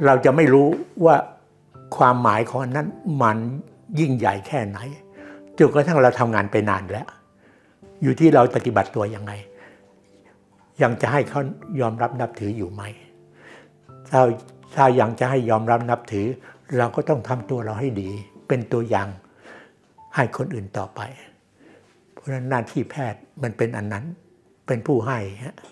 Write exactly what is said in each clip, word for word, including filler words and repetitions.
เราจะไม่รู้ว่าความหมายของอันนั้นมันยิ่งใหญ่แค่ไหนจนกระทั่งเราทำงานไปนานแล้วอยู่ที่เราปฏิบัติตัวยังไงยังจะให้เขายอมรับนับถืออยู่ไหมถ้าถ้ายังจะให้ยอมรับนับถือเราก็ต้องทำตัวเราให้ดีเป็นตัวอย่างให้คนอื่นต่อไปเพราะฉะนั้นหน้าที่แพทย์มันเป็นอันนั้นเป็นผู้ให้ฮะ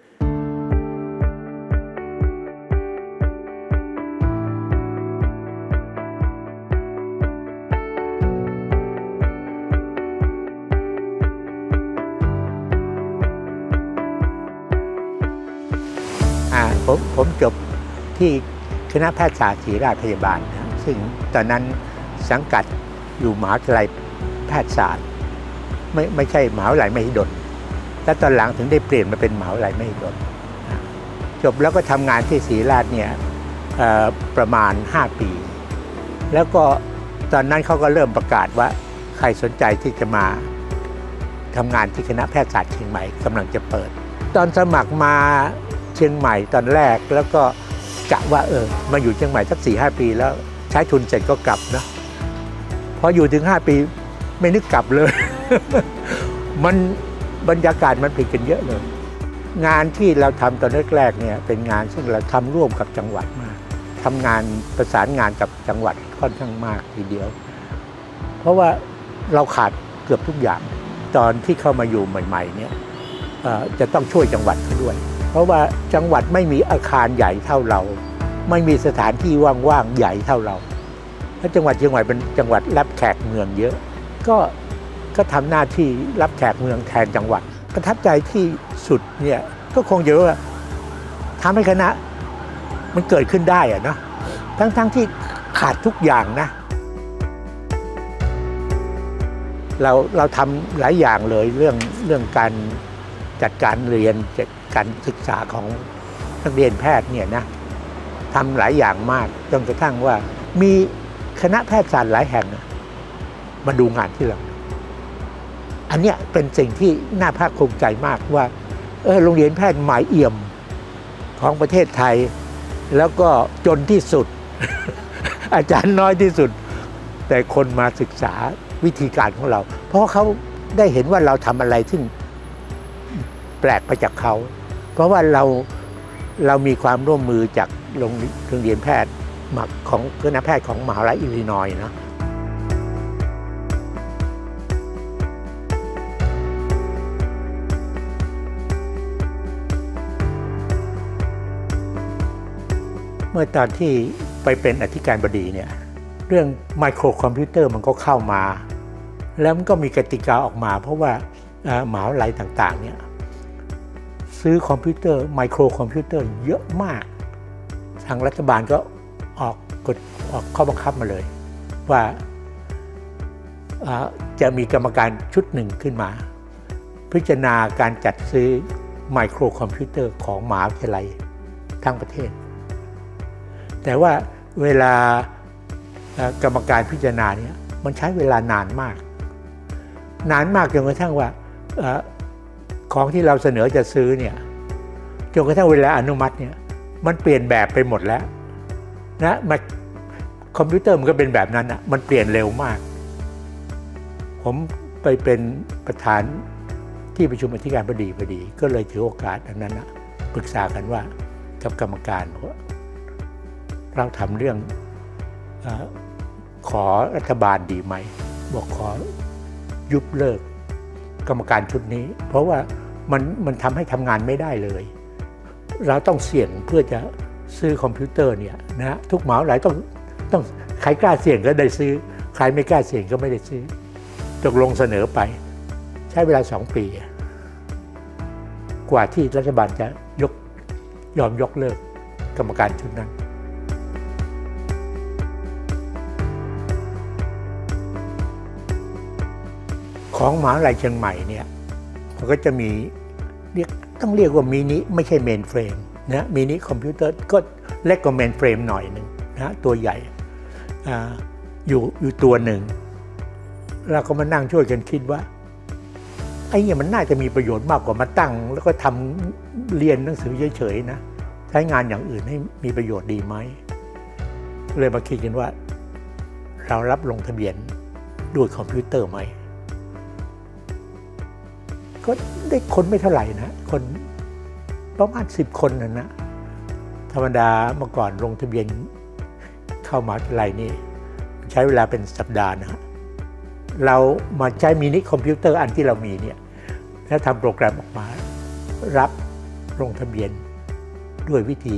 ผมผมจบที่คณะแพทยศาสตร์ศิริราชพยาบาลนะซึ่งตอนนั้นสังกัดอยู่มหาวิทยาลัยแพทยศาสตร์ไม่ไม่ใช่มหาวิทยาลัยมหิดลและตอนหลังถึงได้เปลี่ยนมาเป็นมหาวิทยาลัยมหิดลนะจบแล้วก็ทำงานที่ศิริราชเนี่ยประมาณห้าปีแล้วก็ตอนนั้นเขาก็เริ่มประกาศว่าใครสนใจที่จะมาทำงานที่คณะแพทยศาสตร์เชียงใหม่กำลังจะเปิดตอนสมัครมาเชียงใหม่ตอนแรกแล้วก็กะว่าเออมาอยู่เชียงใหม่สักสี่ห้าปีแล้วใช้ทุนเสร็จก็กลับนะพออยู่ถึงห้าปีไม่นึกกลับเลย มันบรรยากาศมันผิดกันเยอะเลยงานที่เราทำตอนแรกๆเนี่ยเป็นงานซึ่งเราทำร่วมกับจังหวัดมากทำงานประสานงานกับจังหวัดค่อนข้างมากทีเดียวเพราะว่าเราขาดเกือบทุกอย่างตอนที่เข้ามาอยู่ใหม่ๆเนี่ยจะต้องช่วยจังหวัดเขาด้วยเพราะว่าจังหวัดไม่มีอาคารใหญ่เท่าเราไม่มีสถานที่ว่างๆใหญ่เท่าเราและจังหวัดเชียงใหม่เป็นจังหวัดรับแขกเมืองเยอะก็ก็ทำหน้าที่รับแขกเมืองแทนจังหวัดประทับใจที่สุดเนี่ยก็คงจะว่าทำให้คณะมันเกิดขึ้นได้อะเนาะทั้งๆที่ขาดทุกอย่างนะเราเราทำหลายอย่างเลยเรื่องเรื่องการจัดการเรียนจัดการศึกษาของนักเรียนแพทย์เนี่ยนะทำหลายอย่างมากจนกระทั่งว่ามีคณะแพทยศาสตร์หลายแห่งมาดูงานที่เราอันเนี้ยเป็นสิ่งที่น่าภาคภูมิใจมากว่าเออโรงเรียนแพทย์หมายเอี่ยมของประเทศไทยแล้วก็จนที่สุด อาจารย์น้อยที่สุดแต่คนมาศึกษาวิธีการของเราเพราะเขาได้เห็นว่าเราทำอะไรที่แปลกไปจากเขาเพราะว่าเราเรามีความร่วมมือจากโรงเรียนแพทย์ของคณะแพทย์ของมหาวิทยาลัยอิลลินอยส์นะเมื่อตอนที่ไปเป็นอธิการบดีเนี่ยเรื่องไมโครคอมพิวเตอร์มันก็เข้ามาแล้วมันก็มีกติกาออกมาเพราะว่ามหาวิทยาลัยต่างๆเนี่ยซื้อคอมพิวเตอร์ไมโครคอมพิวเตอร์เยอะมากทางรัฐบาลก็ออกกฎออกข้อบังคับมาเลยว่าจะมีกรรมการชุดหนึ่งขึ้นมาพิจารณาการจัดซื้อไมโครคอมพิวเตอร์ของมหาวิทยาลัยทั้งประเทศแต่ว่าเวลากรรมการพิจารณาเนี่ยมันใช้เวลานานมากนานมากจนกระทั่งว่าของที่เราเสนอจะซื้อเนี่ยจนกระทั่งเวลาอนุมัติเนี่ยมันเปลี่ยนแบบไปหมดแล้วนะมาคอมพิวเตอร์มันก็เป็นแบบนั้นอ่ะมันเปลี่ยนเร็วมากผมไปเป็นประธานที่ประชุมอธิการบดีพอดีก็เลยถือโอกาสอันนั้นนะปรึกษากันว่ากับกรรมการว่าเราทำเรื่องเอ่อขอรัฐบาลดีไหมบอกขอยุบเลิกกรรมการชุดนี้เพราะว่ามันมันทำให้ทำงานไม่ได้เลยเราต้องเสี่ยงเพื่อจะซื้อคอมพิวเตอร์เนี่ยนะทุกมหาวิทยาลัยต้องต้องใครกล้าเสี่ยงก็ได้ซื้อใครไม่กล้าเสี่ยงก็ไม่ได้ซื้อตกลงเสนอไปใช้เวลาสองปีกว่าที่รัฐบาลจะยกยอมยกเลิกกรรมการชุดนั้นของมหาวิทยาลัยเชียงใหม่เนี่ยมันก็จะมีเรียกต้องเรียกว่ามินิไม่ใช่เมนเฟรมนะมินิคอมพิวเตอร์ก็เล็กกว่าเมนเฟรมหน่อยหนึ่งนะตัวใหญ่อยู่อยู่ตัวหนึ่งเราก็มานั่งช่วยกันคิดว่าไอ้เนี่ยมันน่าจะมีประโยชน์มากกว่ามาตั้งแล้วก็ทำเรียนหนังสือเฉยๆนะใช้งานอย่างอื่นให้มีประโยชน์ดีไหมเลยมาคิดกันว่าเรารับลงทะเบียนด้วยคอมพิวเตอร์ไหมก็ได้คนไม่เท่าไหร่นะคนประมาณสิบคนนั่นนะธรรมดาเมื่อก่อนลงทะเบียนเข้ามหาวิทยาลัยนี่ใช้เวลาเป็นสัปดาห์นะเรามาใช้มินิคอมพิวเตอร์อันที่เรามีเนี่ยแล้วทำโปรแกรมออกมารับลงทะเบียนด้วยวิธี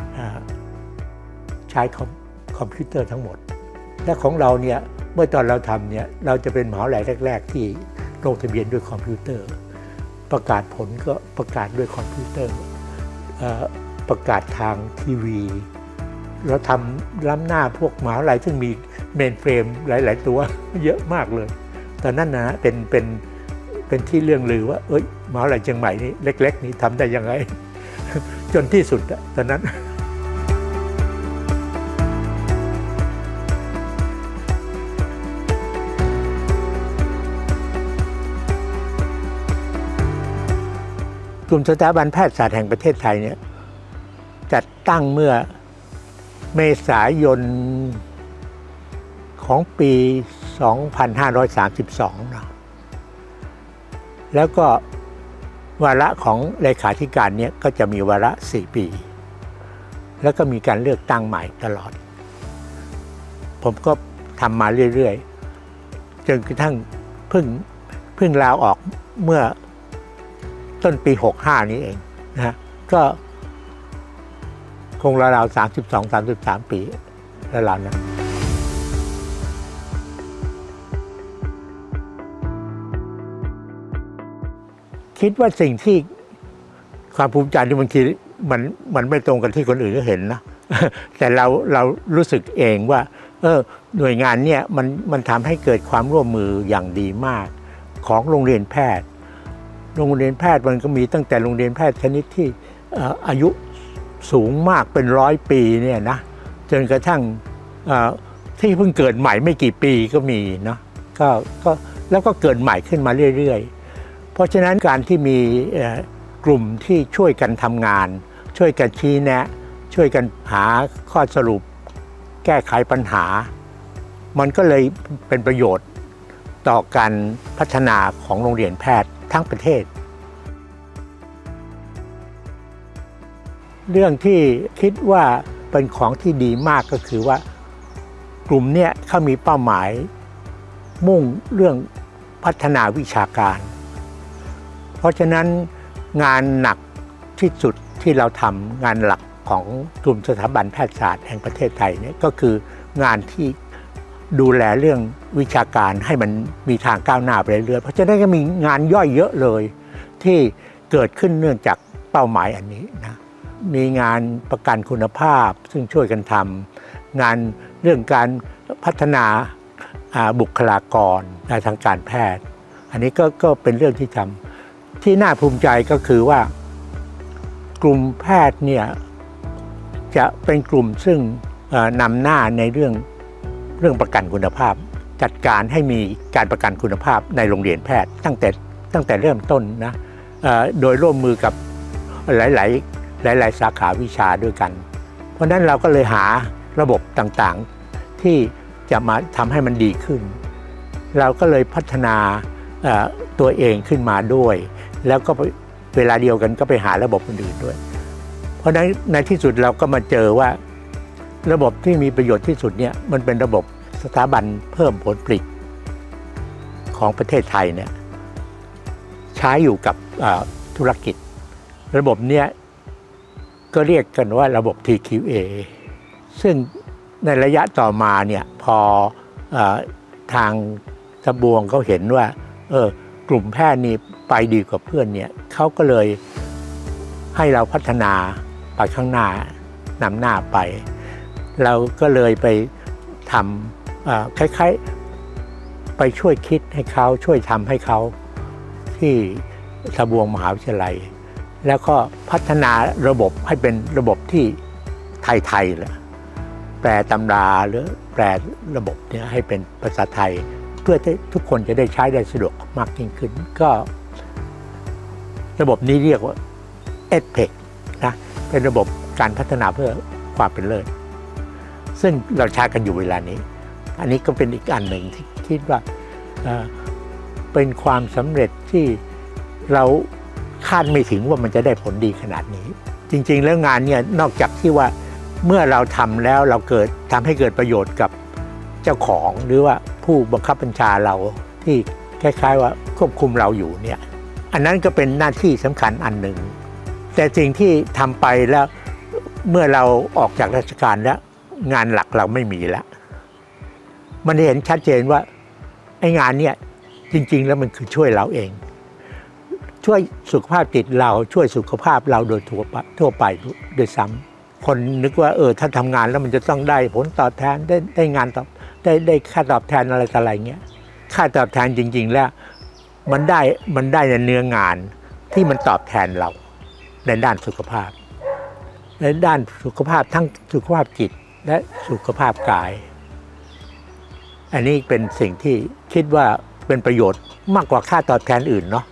ใช้คอมพิวเตอร์ทั้งหมดและของเราเนี่ยเมื่อตอนเราทำเนี่ยเราจะเป็นมหาวิทยาลัยแรกๆที่ลงทะเบียนด้วยคอมพิวเตอร์ประกาศผลก็ประกาศด้วยคอมพิวเตอร์ประกาศทางทีวีเราทำล้ำหน้าพวกมหาวิทยาลัยซึ่งมีเมนเฟรมหลายๆตัวเยอะมากเลยตอนนั้นนะเป็นเป็นเป็นที่เรื่องลือว่าเอ้ยมหาวิทยาลัยเชียงใหม่นี่เล็กๆนี่ทำได้ยังไงจนที่สุดตอนนั้นกลุ่มสถาบันแพทยศาสตร์แห่งประเทศไทยเนี่ยจัดตั้งเมื่อเมษายนของปี สองพันห้าร้อยสามสิบสอง นะแล้วก็วาระของเลขาธิการเนี่ยก็จะมีวาระสี่ปีแล้วก็มีการเลือกตั้งใหม่ตลอดผมก็ทำมาเรื่อยๆจนกระทั่งเพิ่งเพิ่งลาออกเมื่อต้นปีหกสิบห้านี้เองนะก็คงราวๆสามสิบสอง สามสิบสามปีแล้วล่ะนะคิดว่าสิ่งที่ความภูมิใจที่บางทีมันมันไม่ตรงกันที่คนอื่นก็เห็นนะแต่เราเรารู้สึกเองว่าเออหน่วยงานเนี่ยมันมันทำให้เกิดความร่วมมืออย่างดีมากของโรงเรียนแพทย์โรงเรียนแพทย์มันก็มีตั้งแต่โรงเรียนแพทย์ชนิดที่อายุสูงมากเป็นร้อยปีเนี่ยนะจนกระทั่งที่เพิ่งเกิดใหม่ไม่กี่ปีก็มีเนาะก็ก็แล้วก็เกิดใหม่ขึ้นมาเรื่อยๆเพราะฉะนั้นการที่มีกลุ่มที่ช่วยกันทำงานช่วยกันชี้แนะช่วยกันหาข้อสรุปแก้ไขปัญหามันก็เลยเป็นประโยชน์ต่อการพัฒนาของโรงเรียนแพทย์ทั้งประเทศเรื่องที่คิดว่าเป็นของที่ดีมากก็คือว่ากลุ่มเนี้ยเขามีเป้าหมายมุ่งเรื่องพัฒนาวิชาการเพราะฉะนั้นงานหนักที่สุดที่เราทำงานหลักของกลุ่มสถาบันแพทยศาสตร์แห่งประเทศไทยเนี่ยก็คืองานที่ดูแลเรื่องวิชาการให้มันมีทางก้าวหน้าไปเรื่อยๆเพราะฉะนั้นก็มีงานย่อยเยอะเลยที่เกิดขึ้นเนื่องจากเป้าหมายอันนี้นะมีงานประกันคุณภาพซึ่งช่วยกันทำงานเรื่องการพัฒนาบุคลากรในทางการแพทย์อันนี้ก็ก็เป็นเรื่องที่ทำที่น่าภูมิใจก็คือว่ากลุ่มแพทย์เนี่ยจะเป็นกลุ่มซึ่งนำหน้าในเรื่องเรื่องประกันคุณภาพจัดการให้มีการประกันคุณภาพในโรงเรียนแพทย์ตั้งแต่ตั้งแต่เริ่มต้นนะโดยร่วมมือกับหลายๆหลายๆสาขาวิชาด้วยกันเพราะนั้นเราก็เลยหาระบบต่างๆที่จะมาทำให้มันดีขึ้นเราก็เลยพัฒนาตัวเองขึ้นมาด้วยแล้วก็เวลาเดียวกันก็ไปหาระบบอื่นๆด้วยเพราะฉะนั้นในที่สุดเราก็มาเจอว่าระบบที่มีประโยชน์ที่สุดเนี่ยมันเป็นระบบสถาบันเพิ่มผลผลิตของประเทศไทยเนี่ยใช้อยู่กับธุรกิจระบบเนี้ยก็เรียกกันว่าระบบ ที คิว เอ ซึ่งในระยะต่อมาเนี่ยพอเอ่อทางทบวงเขาเห็นว่าเออกลุ่มแพทย์นี่ไปดีกว่าเพื่อนเนี่ยเขาก็เลยให้เราพัฒนาไปข้างหน้านำหน้าไปเราก็เลยไปทำคล้ายๆไปช่วยคิดให้เขาช่วยทำให้เขาที่ทบวงมหาวิทยาลัยแล้วก็พัฒนาระบบให้เป็นระบบที่ไทยๆแหละแปลตำราหรือแปลระบบเนี่ยให้เป็นภาษาไทยเพื่อที่ทุกคนจะได้ใช้ได้สะดวกมากยิ่งขึ้นก็ระบบนี้เรียกว่า เอ ดี พี อี ซี นะเป็นระบบการพัฒนาเพื่อความเป็นเลิศซึ่งเราใช้กันอยู่เวลานี้อันนี้ก็เป็นอีกอันหนึ่งที่คิดว่าเป็นความสำเร็จที่เราคาดไม่ถึงว่ามันจะได้ผลดีขนาดนี้จริงๆแล้วงานเนี่ยนอกจากที่ว่าเมื่อเราทำแล้วเราเกิดทำให้เกิดประโยชน์กับเจ้าของหรือว่าผู้บังคับบัญชาเราที่คล้ายๆว่าควบคุมเราอยู่เนี่ยอันนั้นก็เป็นหน้าที่สำคัญอันหนึ่งแต่สิ่งที่ทำไปแล้วเมื่อเราออกจากราชการแล้วงานหลักเราไม่มีแล้วมันเห็นชัดเจนว่าไอ้งานเนี่ยจริงๆแล้วมันคือช่วยเราเองช่วยสุขภาพจิตเราช่วยสุขภาพเราโดยทั่วไปทั่วไปโดยซ้ำคนนึกว่าเออถ้าทำงานแล้วมันจะต้องได้ผลตอบแทนได้ได้งานตอบได้ได้ค่าตอบแทนอะไรต่ออะไรเงี้ยค่าตอบแทนจริงๆแล้วมันได้มันได้ในเนื้องานที่มันตอบแทนเราในด้านสุขภาพในด้านสุขภาพทั้งสุขภาพจิตและสุขภาพกายอันนี้เป็นสิ่งที่คิดว่าเป็นประโยชน์มากกว่าค่าตอบแทนอื่นเนาะ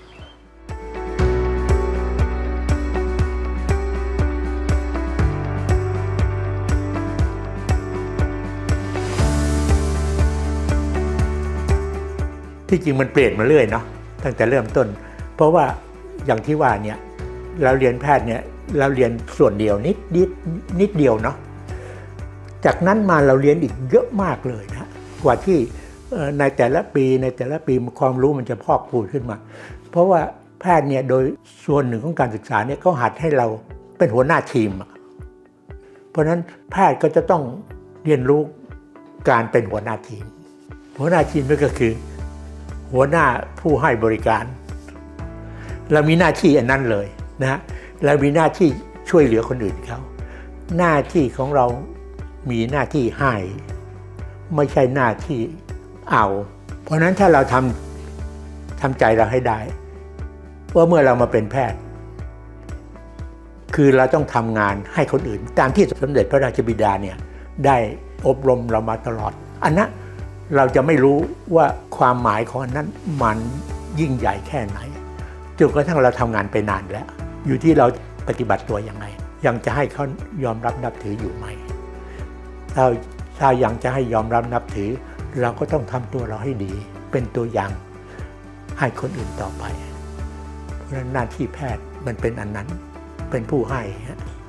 ที่จริงมันเปลี่ยนมาเรื่อยเนาะตั้งแต่เริ่มต้นเพราะว่าอย่างที่ว่าเนี่ยเราเรียนแพทย์เนี่ยเราเรียนส่วนเดียวนิดนิดนิดเดียวเนาะจากนั้นมาเราเรียนอีกเยอะมากเลยนะกว่าที่ในแต่ละปีในแต่ละปีความรู้มันจะพอกพูนขึ้นมาเพราะว่าแพทย์เนี่ยโดยส่วนหนึ่งของการศึกษาเนี่ยเขาหัดให้เราเป็นหัวหน้าทีมเพราะฉะนั้นแพทย์ก็จะต้องเรียนรู้การเป็นหัวหน้าทีมหัวหน้าทีมนั่นก็คือหัวหน้าผู้ให้บริการเรามีหน้าที่อันนั้นเลยนะเรามีหน้าที่ช่วยเหลือคนอื่นเขาหน้าที่ของเรามีหน้าที่ให้ไม่ใช่หน้าที่เอาเพราะฉะนั้นถ้าเราทำทำใจเราให้ได้ว่าเมื่อเรามาเป็นแพทย์คือเราต้องทำงานให้คนอื่นตามที่สมเด็จพระราชบิดาเนี่ยได้อบรมเรามาตลอดอันนั้นเราจะไม่รู้ว่าความหมายของอันนั้นมันยิ่งใหญ่แค่ไหนจนกระทั่งเราทำงานไปนานแล้วอยู่ที่เราปฏิบัติตัวยังไงยังจะให้เขายอมรับนับถืออยู่ไหมถ้าถ้ายังจะให้ยอมรับนับถือเราก็ต้องทำตัวเราให้ดีเป็นตัวอย่างให้คนอื่นต่อไปเพราะฉะนั้นหน้าที่แพทย์มันเป็นอันนั้นเป็นผู้ให้